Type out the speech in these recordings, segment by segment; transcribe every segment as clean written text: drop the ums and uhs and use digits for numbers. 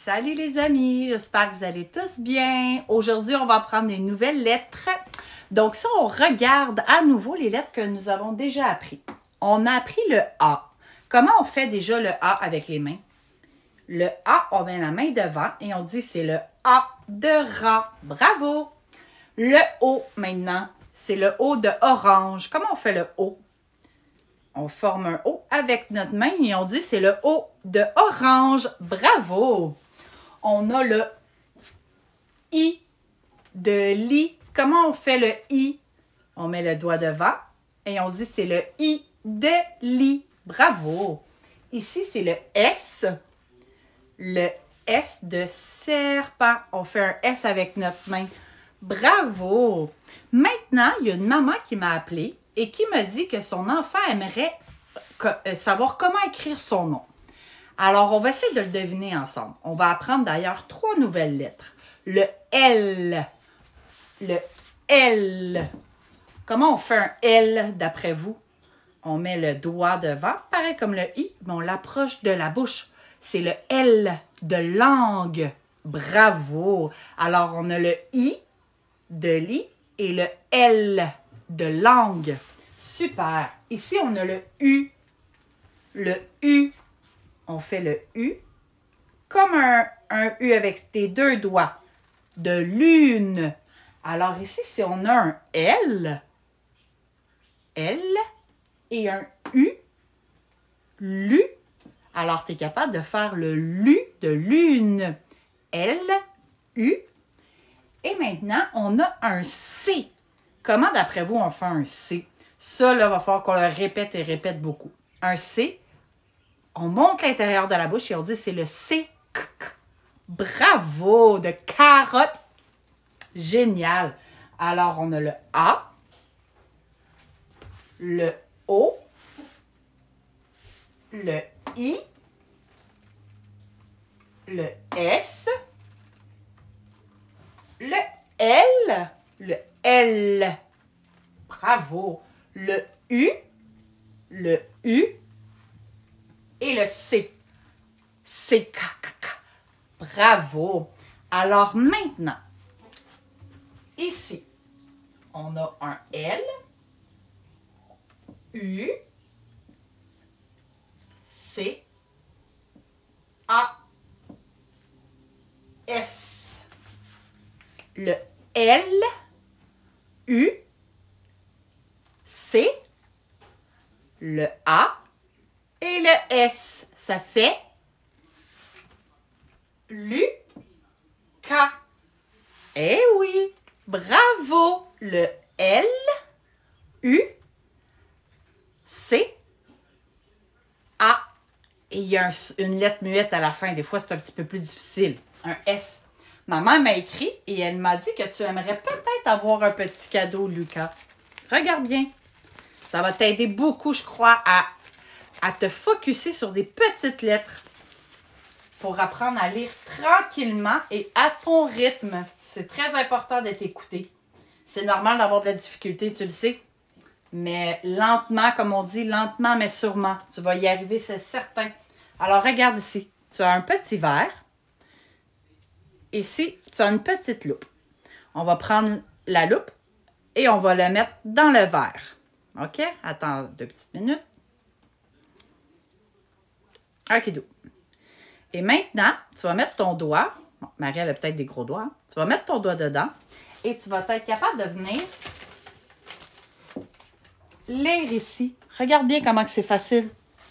Salut les amis, j'espère que vous allez tous bien. Aujourd'hui, on va apprendre des nouvelles lettres. Donc, si on regarde à nouveau les lettres que nous avons déjà appris, on a appris le A. Comment on fait déjà le A avec les mains? Le A, on met la main devant et on dit c'est le A de rat. Bravo! Le O maintenant, c'est le O de orange. Comment on fait le O? On forme un O avec notre main et on dit c'est le O de orange. Bravo! On a le I de lit. Comment on fait le I? On met le doigt devant et on dit c'est le I de lit. Bravo! Ici, c'est le S. Le S de serpent. On fait un S avec notre main. Bravo! Maintenant, il y a une maman qui m'a appelée et qui m'a dit que son enfant aimerait savoir comment écrire son nom. Alors, on va essayer de le deviner ensemble. On va apprendre d'ailleurs 3 nouvelles lettres. Le L. Le L. Comment on fait un L d'après vous? On met le doigt devant, pareil comme le I, mais on l'approche de la bouche. C'est le L de langue. Bravo! Alors, on a le I de lit et le L de langue. Super! Ici, on a le U. Le U. On fait le U comme un U avec tes 2 doigts. De lune. Alors ici, si on a un L et un U, lu, alors tu es capable de faire le lu de lune. L, U. Et maintenant, on a un C. Comment, d'après vous, on fait un C? Ça, là, il va falloir qu'on le répète et répète beaucoup. Un C, on monte l'intérieur de la bouche et on dit c'est le C. Bravo! De carotte. Génial. Alors, on a le A, le O, le I, le S, le L, le L. Bravo. Le U et le C. C. Bravo. Alors maintenant, ici, on a un L, U, C, A, S. Le L, U, C, le A et le S. Ça fait Lucas. Eh oui, bravo. Le L, U, C, A. Et il y a une lettre muette à la fin. Des fois, c'est un petit peu plus difficile. Un S. Maman m'a écrit et elle m'a dit que tu aimerais peut-être avoir un petit cadeau, Lucas. Regarde bien. Ça va t'aider beaucoup, je crois, à te focusser sur des petites lettres pour apprendre à lire tranquillement et à ton rythme. C'est très important d'être écouté. C'est normal d'avoir de la difficulté, tu le sais. Mais lentement, comme on dit, lentement mais sûrement. Tu vas y arriver, c'est certain. Alors, regarde ici. Tu as un petit verre. Ici, tu as une petite loupe. On va prendre la loupe et on va la mettre dans le verre. OK? Attends 2 petites minutes. OK, do. Et maintenant, tu vas mettre ton doigt. Bon, Marie, elle a peut-être des gros doigts. Hein? Tu vas mettre ton doigt dedans et tu vas être capable de venir lire ici. Regarde bien comment c'est facile.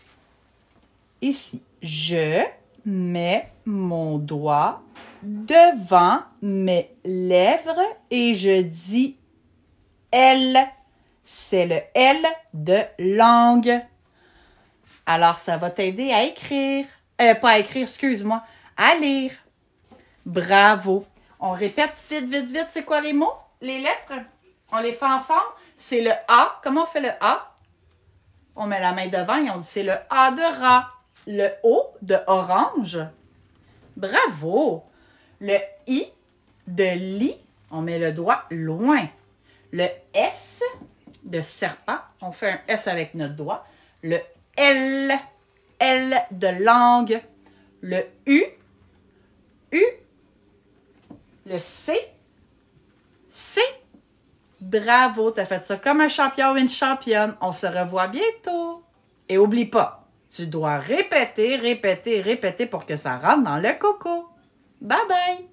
Ici, je mets mon doigt devant mes lèvres et je dis L. C'est le L de langue. Alors, ça va t'aider à écrire. Pas à écrire, excuse-moi. À lire. Bravo. On répète vite, vite, vite. C'est quoi les mots? Les lettres? On les fait ensemble. C'est le A. Comment on fait le A? On met la main devant et on dit c'est le A de rat. Le O de orange. Bravo. Le I de lit. On met le doigt loin. Le S de serpent. On fait un S avec notre doigt. Le L de langue. Le U U. Le C. C. Bravo, tu as fait ça comme un champion ou une championne. On se revoit bientôt. Et oublie pas, tu dois répéter, répéter, répéter pour que ça rentre dans le coco. Bye bye!